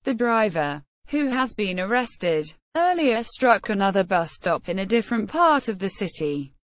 The driver, who has been arrested earlier, struck another bus stop in a different part of the city.